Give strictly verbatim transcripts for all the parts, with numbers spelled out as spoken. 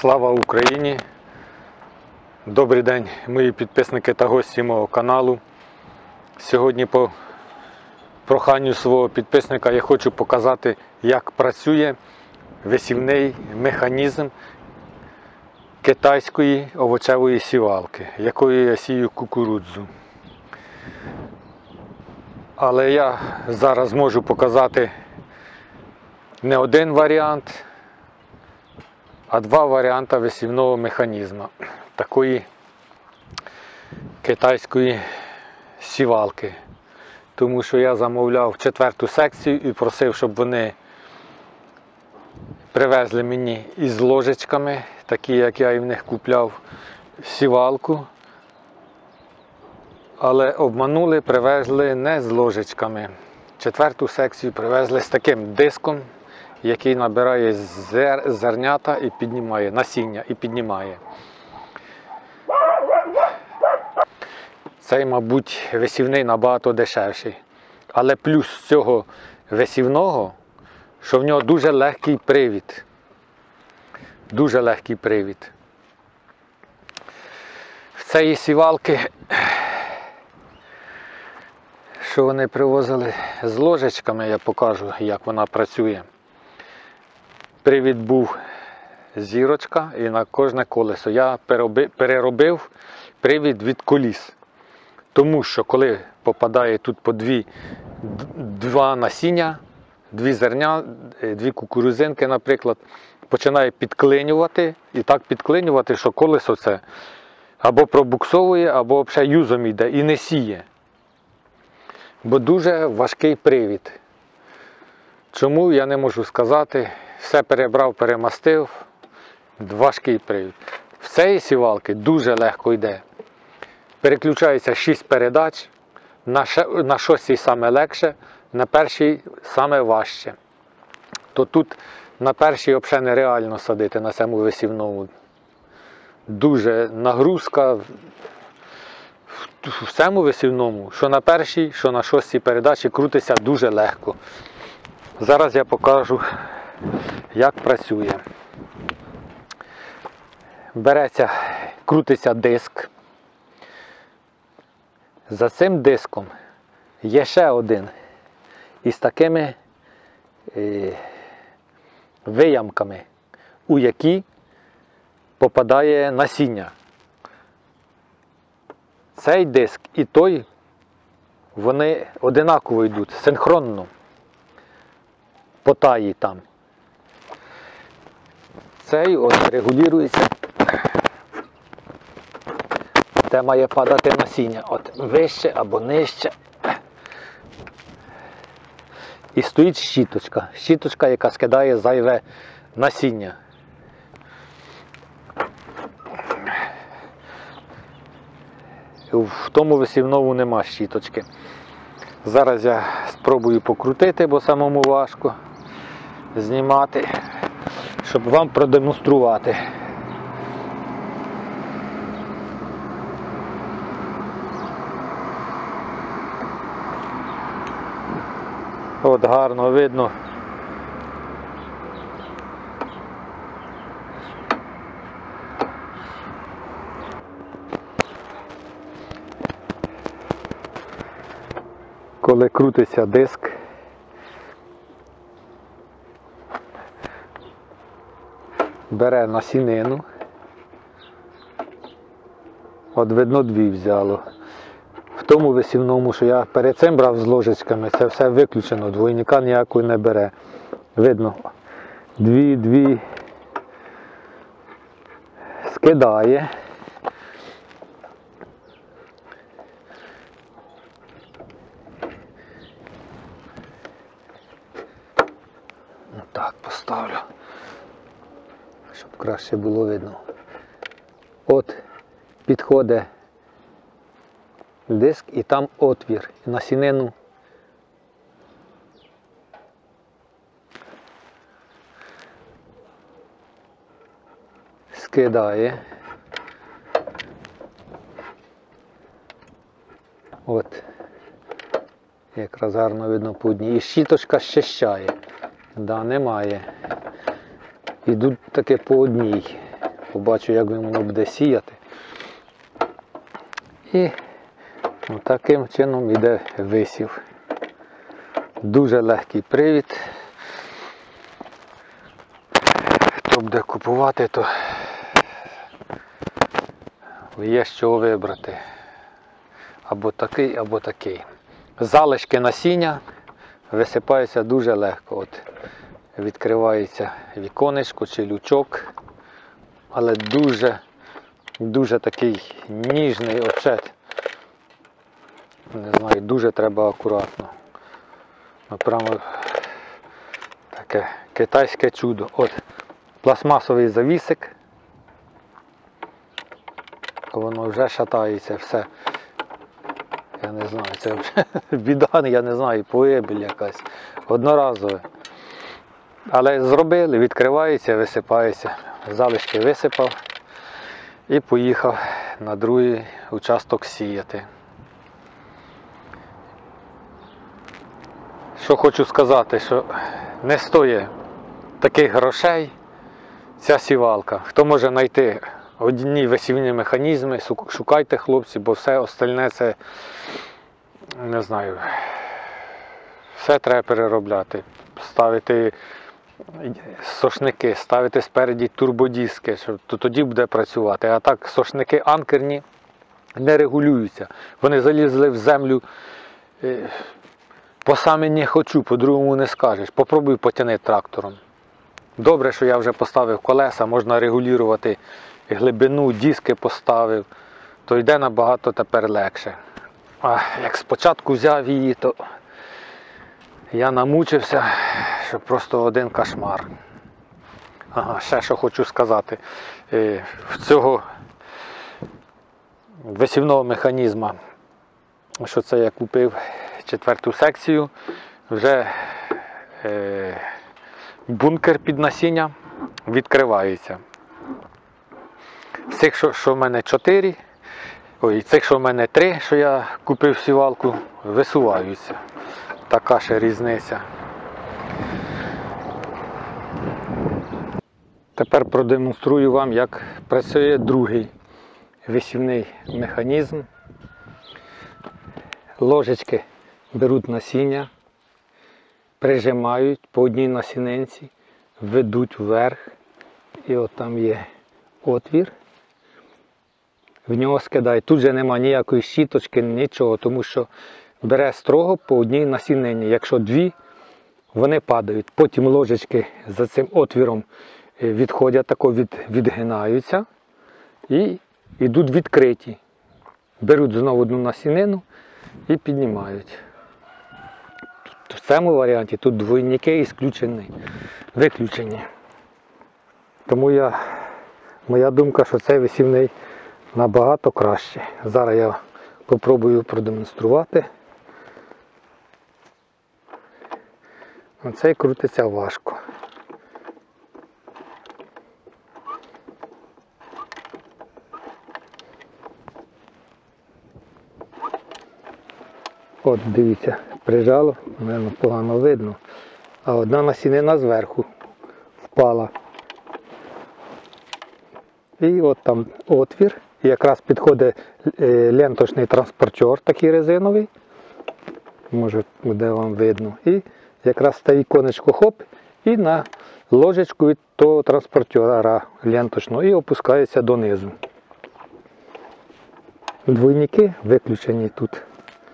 Слава Україні! Добрий день, мої підписники та гості мого каналу. Сьогодні по проханню свого підписника я хочу показати, як працює висівний механізм китайської овочевої сівалки, якою я сію кукурудзу. Але я зараз можу показати не один варіант, а два варіанти висівного механізму такої китайської сівалки. Тому що я замовляв четверту секцію і просив, щоб вони привезли мені із ложечками, такі як я і в них купляв, сівалку. Але обманули, привезли не з ложечками. Четверту секцію привезли з таким диском, який набирає зер, зернята і піднімає, насіння і піднімає. Цей, мабуть, висівний набагато дешевший. Але плюс цього висівного, що в нього дуже легкий привід. Дуже легкий привід. В цієї сівалки, що вони привозили з ложечками, я покажу, як вона працює. Привід був зірочка і на кожне колесо. Я переробив привід від коліс. Тому що коли попадає тут по дві, два насіння, дві зерня, дві кукурузинки, наприклад, починає підклинювати, і так підклинювати, що колесо це або пробуксовує, або взагалі юзом йде і не сіє. Бо дуже важкий привід. Чому, я не можу сказати. Все перебрав, перемастив, важкий привід. В цієї сівалки дуже легко йде. Переключається шість передач, на шостій саме легше, на першій саме важче. То тут на першій взагалі нереально садити, на цьому висівному. Дуже нагрузка в цьому висівному, що на першій, що на шостій передачі крутиться дуже легко. Зараз я покажу, як працює. Береться, крутиться диск. За цим диском є ще один із такими е, виямками, у які попадає насіння. Цей диск і той, вони одинаково йдуть, синхронно, по таї там. Цей от регулюється, де має падати насіння, от вище або нижче. І стоїть щіточка, щіточка, яка скидає зайве насіння. В тому висівному нема щіточки. Зараз я спробую покрутити, бо самому важко знімати, щоб вам продемонструвати. От гарно видно. Коли крутиться диск, бере насінину, от видно дві взяло. В тому висівному, що я перед цим брав з ложечками, це все виключено, двойника ніякої не бере. Видно, дві, дві скидає. Так, поставлю, щоб краще було видно. От підходить диск і там отвір. І насінину скидає. От. Якраз гарно видно по одній. І щіточка щищає. Да, немає. Ідуть таки по одній. побачу, як воно буде сіяти. І таким чином йде висів. Дуже легкий привід. Хто буде купувати, то є з чого вибрати. Або такий, або такий. Залишки насіння висипаються дуже легко. От відкривається віконечко чи лючок, але дуже, дуже такий ніжний очет. Не знаю, дуже треба акуратно. Прямо таке китайське чудо. От пластмасовий завісик. Воно вже шатається, все. Я не знаю, це вже біда, я не знаю, погибель якась. Одноразове. Але зробили, відкривається, висипається. Залишки висипав і поїхав на другий участок сіяти. Що хочу сказати, що не стоїть таких грошей ця сівалка. Хто може знайти одні висівні механізми, шукайте, хлопці, бо все остальне це, не знаю, все треба переробляти. Ставити сошники, ставити спереді турбодиски, що тоді буде працювати. А так сошники анкерні не регулюються. Вони залізли в землю по саме не хочу, по-другому не скажеш. Попробуй потяни трактором. Добре, що я вже поставив колеса, можна регулювати глибину, диски поставив, то йде набагато тепер легше. А як спочатку взяв її, то я намучився, що просто один кошмар. Ага, ще що хочу сказати. В цього висівного механізму, що це я купив четверту секцію, вже е, бункер під насіння відкривається. Цих, що, що в мене чотири, ой, цих, що в мене три, що я купив сівалку, висуваються. Така ще різниця. Тепер продемонструю вам, як працює другий висівний механізм. Ложечки беруть насіння, прижимають по одній насінинці, ведуть вверх, і от там є отвір. В нього скидають. Тут же немає ніякої щіточки, нічого, тому що бере строго по одній насінині. Якщо дві, вони падають. Потім ложечки за цим отвіром відходять, тако від, відгинаються і йдуть відкриті. Беруть знову одну насінину і піднімають. В цьому варіанті тут двойники ісключені, виключені. Тому я, моя думка, що цей висівний набагато краще. Зараз я спробую продемонструвати. Оцей крутиться важко. От, дивіться, прижало, мабуть, погано видно, а одна насінина зверху впала. І от там отвір, і якраз підходить ленточний транспортер, такий резиновий, може буде вам видно, і якраз стає іконечко хоп, і на ложечку від того транспортера ленточного, і опускається донизу. Двойники виключені тут.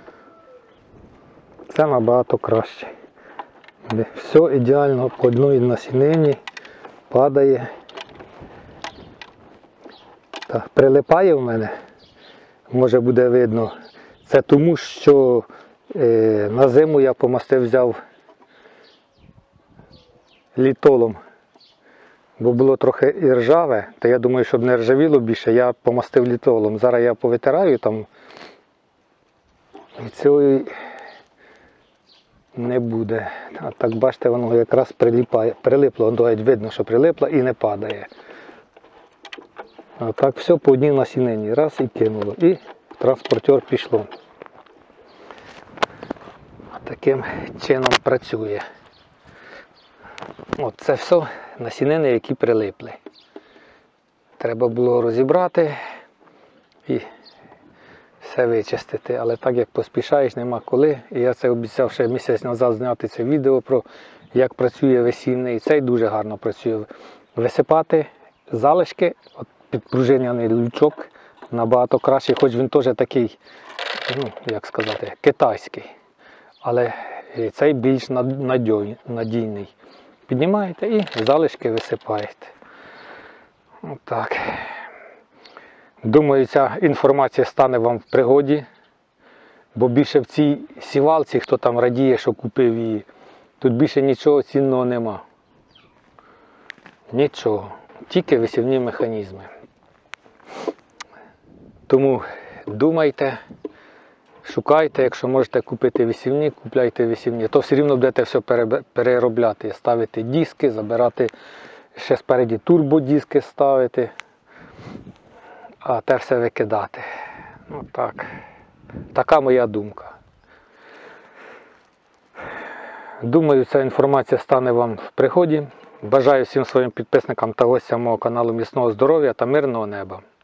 Це набагато краще. Все ідеально по одній насінині падає. Так, прилипає в мене, може буде видно. Це тому, що е, на зиму я помастив, взяв літолом, бо було трохи і ржаве, то я думаю, щоб не ржавіло більше, я помастив літолом. Зараз я повитираю там, і цього не буде. А так бачите, воно якраз прилипає, прилипло, навіть видно, що прилипло і не падає. А так все по одній насінині. Раз і кинуло. І транспортер пішло. Таким чином працює. От це все насінини, які прилипли. треба було розібрати і все вичистити. Але так як поспішаєш, нема коли. І я це обіцяв ще місяць назад зняти це відео про як працює висівний. І цей дуже гарно працює. Висипати залишки, от підпружиняний лючок набагато краще, хоч він теж такий, ну, як сказати, китайський. Але цей більш надійний. Піднімаєте і залишки висипаєте. Отак. Думаю, ця інформація стане вам в пригоді, бо більше в цій сівалці, хто там радіє, що купив її, тут більше нічого цінного нема. Нічого. Тільки висівні механізми. Тому думайте, шукайте, якщо можете купити висівні, купляйте висівні. То все рівно будете все переробляти. Ставити диски, забирати, ще спереді турбодиски ставити, а те все викидати. Ну так. Така моя думка. Думаю, ця інформація стане вам в пригоді. Бажаю всім своїм підписникам та гостям мого каналу міцного здоров'я та мирного неба.